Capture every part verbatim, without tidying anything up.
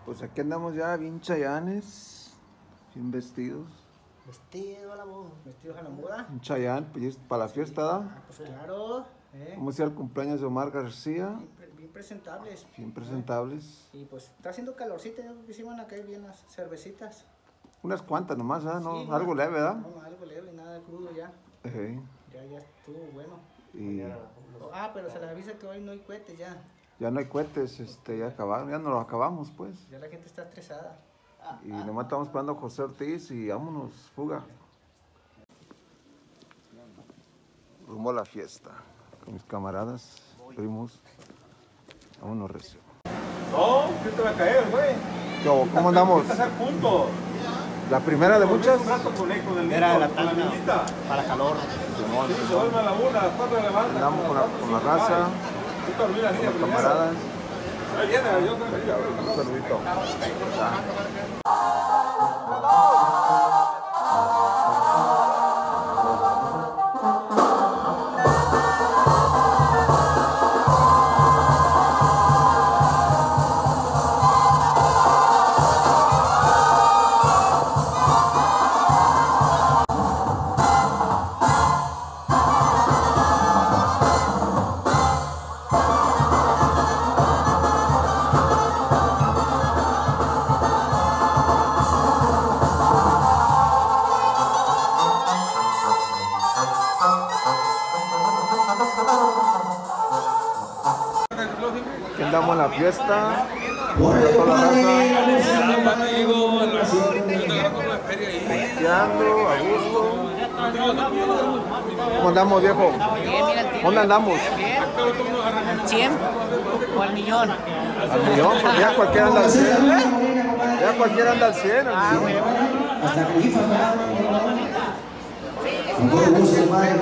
Pues aquí andamos ya bien chayanes, bien vestidos. Vestido a la moda. Vestidos a la moda. Un chayán, pues para la fiesta, ¿da? Ah, pues claro. ¿eh? Vamos a ir al cumpleaños de Omar García. Bien, pre- bien presentables. Bien presentables. ¿eh? Y pues está haciendo calorcita, yo creo que sí van a caer bien las cervecitas. Unas cuantas nomás, ¿ah? ¿no? Sí, Algo leve, ¿verdad? No, no, algo leve, nada de crudo ya. Ejé. Ya, ya estuvo bueno. Y Ah, pero se les avisa que hoy no hay cohetes ya. ya no hay cohetes, este, ya acabaron, ya no los acabamos, pues. Ya la gente está estresada. Y nomás estamos esperando a José Ortiz y vámonos, fuga. Rumbo a la fiesta, con mis camaradas, primos. Vámonos, recio. No, ¿qué te va a caer, güey? ¿Cómo, cómo andamos? Estás a punto. ¿La primera de muchas? Un rato con él, con el Era niño, la con la tanda. niñita. Para calor. Simón, Sí, se Simón. duerme a la una, a las cuatro de la levanta. Andamos con la, con la raza, Tú te olvidas, niña, con los primero. camaradas. Ahí viene, yo te Un saludito. Aquí andamos en la fiesta. Toda la raza. Festeando, a gusto. ¿Cómo andamos, viejo? Bien, mira, tío. ¿Dónde andamos? Bien. ¿Al cien o al millón? Al millón, porque ya cualquiera anda al cien. Ya cualquiera anda al cien. Ah, güey. Hasta que hizo con todo gusto, padre.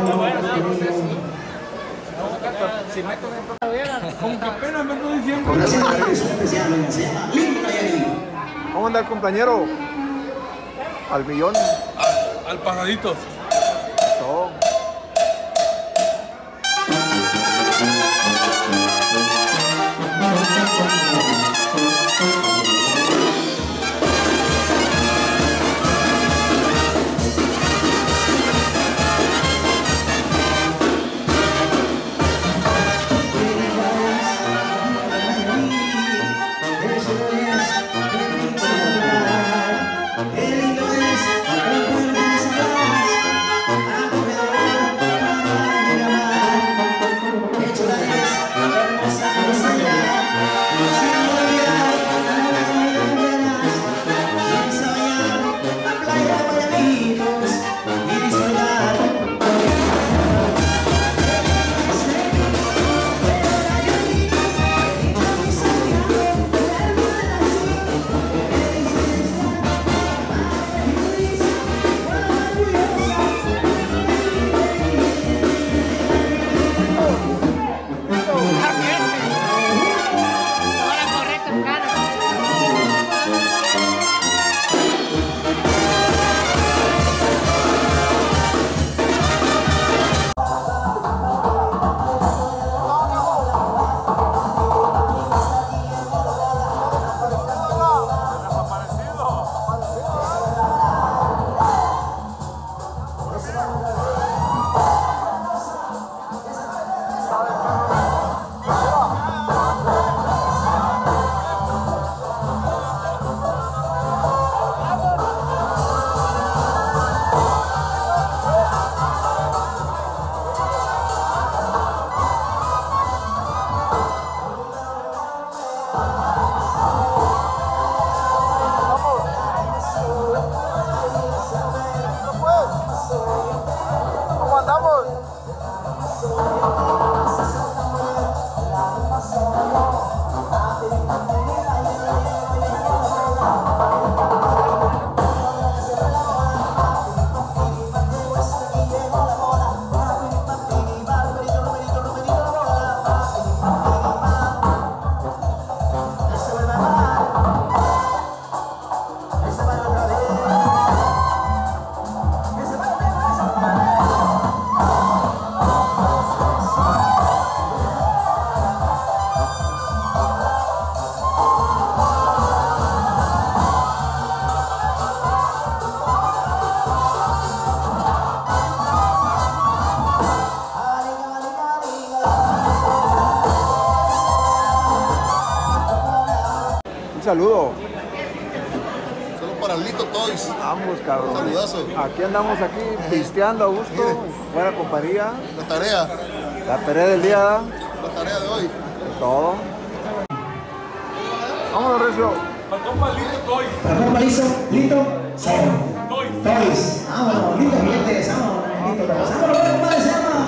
Como que apenas me estoy diciendo. Con ese regreso especial, oiga, se llama Lindo Nayarit. ¿Cómo anda el compañero? Al millón. Al pasaditos. Todo. El lindo es el pueblo de Salas, acogedor para miramar. Qué chula es, hermosa Rosella, sin olvidar las veredas, sin soñar la playa de Guayabitos y disfrutar. Ahora corre temprano. ¿Cómo andamos? Ese Un saludo. Solo para Lito Toys. Vamos, cabrón. Saludazo. Aquí andamos aquí pisteando a gusto. Buena compañía. La tarea. La tarea del día. La tarea de hoy. De todo. Vamos, Recio. Para compa Lito Toys. Para compa Lizo, Lito, Toys. Toys. Vámonos, Lito, clientes, vámonos, Lito, Toys. Vámonos, compadre, se llama.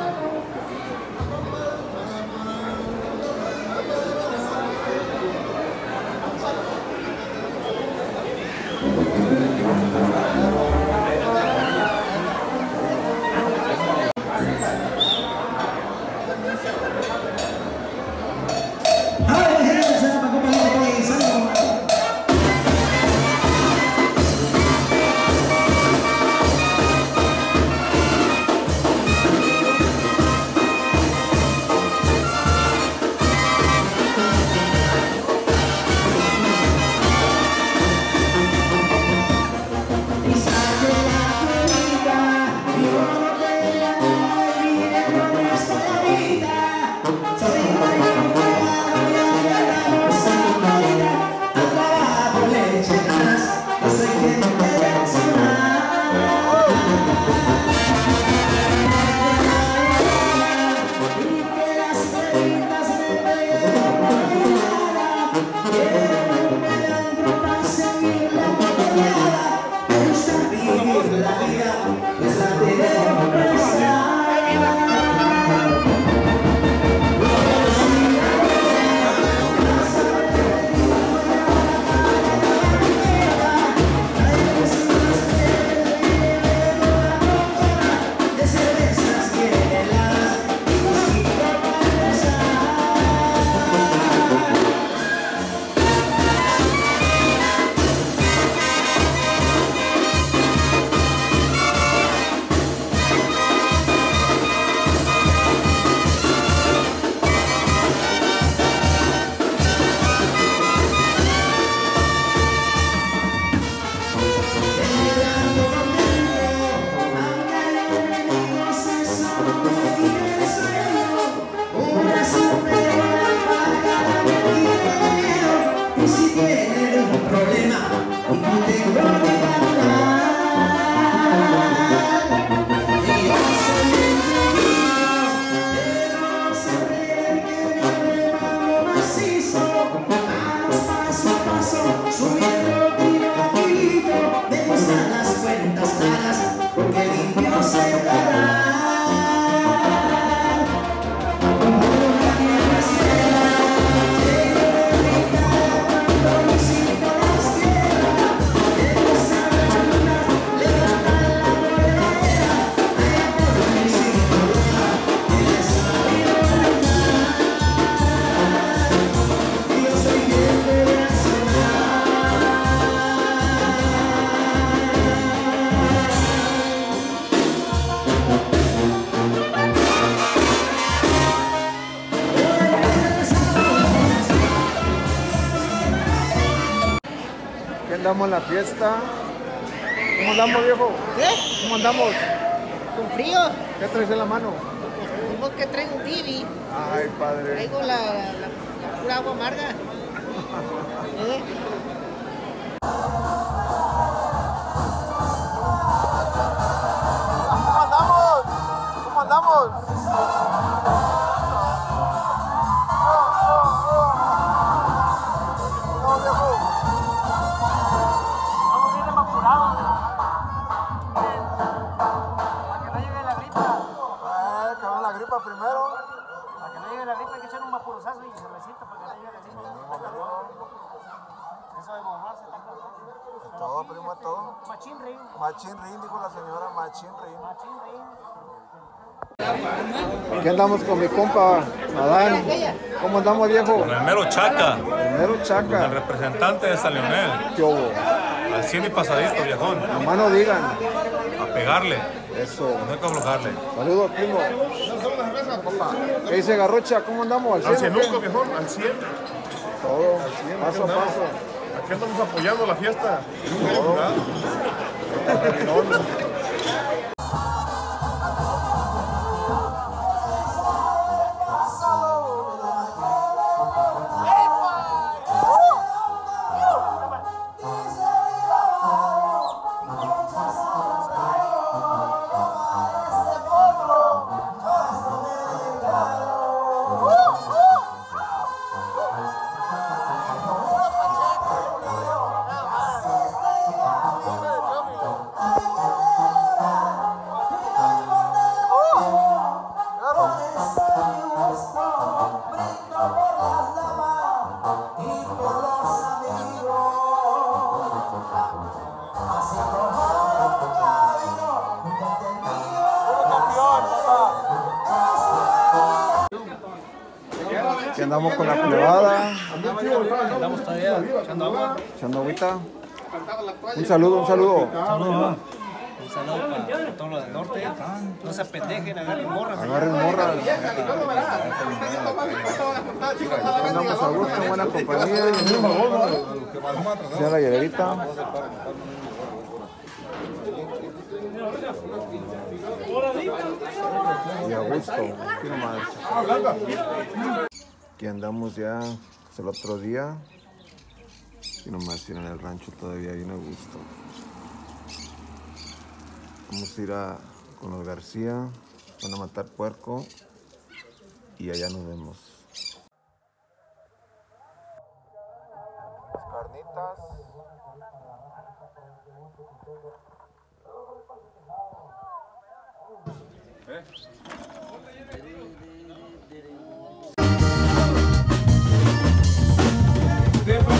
Andamos en la fiesta. ¿Cómo andamos, viejo? ¿Qué? ¿Cómo andamos? ¿Con frío? ¿Qué traes en la mano? Digo que traigo un bibi. Ay, padre. Traigo la, la, la, la pura agua amarga. ¿Eh? ¿Cómo andamos? ¿Cómo andamos? No, viejo. Vamos bien evaporados. Para que no llegue la gripa. Eh, cabrón, la gripa primero. Para que no llegue la gripa hay que echar un vapurosazo y cervecita para que no llegue la gripa. Eso de mojarse está cabrón. Todo, primo, todo. Machín ring. Machín rin, dijo la señora, machín rin. Machín ring. Aquí andamos con mi compa, Adán. ¿Cómo andamos, viejo? Con el mero Chaca, El mero el Chaca. representante de San Leonel. ¿Qué hubo? Al cien y pasadito, viejón. Nomás no digan. A pegarle, Eso. no hay que aflojarle. Saludos, primo. ¿Qué dice Garrocha? ¿Cómo andamos? Al cien o qué? cienuco, viejón, al cien. Todo. Paso a andamos. paso. Aquí andamos apoyando la fiesta. andamos con la plebada, Andamos todavía echando agua. echando agüita. Un saludo, un saludo. Saludos. Un saludo para todos los del norte. No se pendejen, agarren morras. Agarren morra. Andamos a gusto, buena compañía. Ya la hielerita. Y a gusto. Aquí nomás. Aquí andamos ya. Es el otro día. Aquí nomás ir en el rancho todavía bien a gusto. Vamos a ir a, con los García. Van a matar puerco. Y allá nos vemos. Las carnitas. ¿Eh?